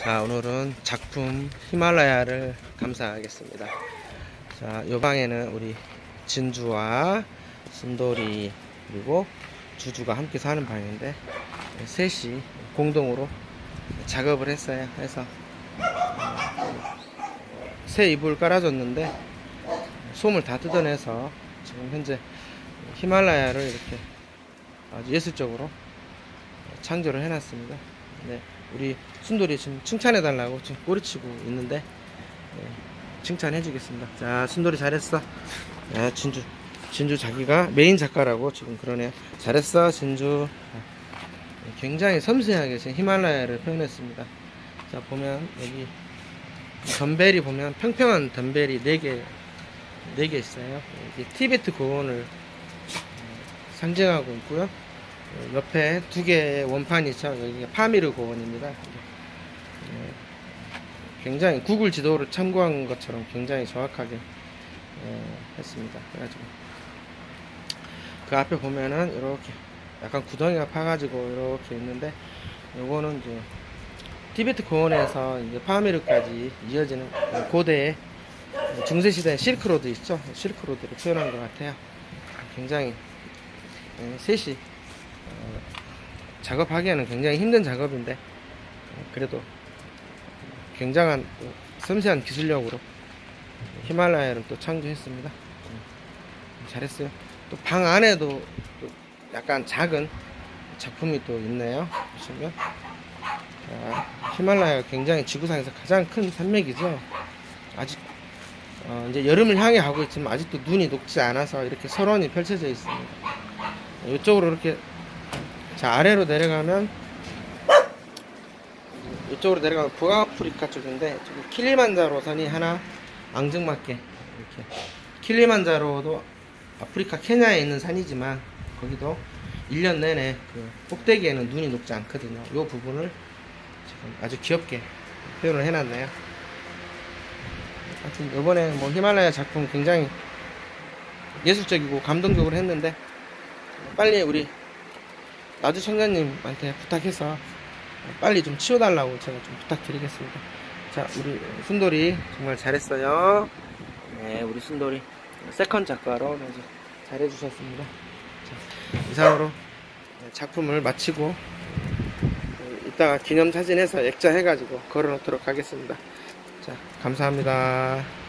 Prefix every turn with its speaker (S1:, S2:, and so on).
S1: 자, 오늘은 작품 히말라야를 감상하겠습니다. 자, 요 방에는 우리 진주와 순돌이 그리고 주주가 함께 사는 방인데 셋이 공동으로 작업을 했어요. 해서 새 이불 깔아줬는데 솜을 다 뜯어내서 지금 현재 히말라야를 이렇게 아주 예술적으로 창조를 해놨습니다. 네, 우리 순돌이 지금 칭찬해달라고 지금 꼬리치고 있는데 칭찬해주겠습니다. 자, 순돌이 잘했어. 야, 진주 자기가 메인 작가라고 지금 그러네요. 잘했어, 진주. 굉장히 섬세하게 지금 히말라야를 표현했습니다. 자, 보면 여기 덤벨이 보면 평평한 덤벨이 4개 있어요. 이게 티베트 고원을 상징하고 있고요. 옆에 2개의 원판이 있죠. 여기가 파미르 고원입니다. 굉장히 구글 지도를 참고한 것처럼 굉장히 정확하게 했습니다. 그래가지고 그 앞에 보면은 이렇게 약간 구덩이가 파가지고 이렇게 있는데, 요거는 이제 티베트 고원에서 이제 파미르까지 이어지는 고대의 중세시대 실크로드 있죠. 실크로드를 표현한 것 같아요. 굉장히 셋이 작업하기에는 굉장히 힘든 작업인데 그래도 굉장한 섬세한 기술력으로 히말라야를 또 창조했습니다. 잘했어요. 또 방 안에도 또 약간 작은 작품이 또 있네요. 보시면 자, 히말라야가 굉장히 지구상에서 가장 큰 산맥이죠. 아직 이제 여름을 향해 가고 있지만 아직도 눈이 녹지 않아서 이렇게 설원이 펼쳐져 있습니다. 이쪽으로 이렇게 자, 아래로 내려가면 이쪽으로 내려가면 북아프리카 쪽인데 저기 킬리만자로 산이 하나 앙증맞게 이렇게, 킬리만자로도 아프리카 케냐에 있는 산이지만 거기도 1년 내내 그 꼭대기에는 눈이 녹지 않거든요. 이 부분을 지금 아주 귀엽게 표현을 해놨네요. 하여튼 이번에 뭐 히말라야 작품 굉장히 예술적이고 감동적으로 했는데 빨리 우리 나주 청자님한테 부탁해서 빨리 좀 치워달라고 제가 좀 부탁드리겠습니다. 자, 우리 순돌이 정말 잘했어요. 네, 우리 순돌이 세컨 작가로 아주 잘해주셨습니다. 자, 이상으로 작품을 마치고 이따가 기념사진해서 액자해가지고 걸어놓도록 하겠습니다. 자, 감사합니다.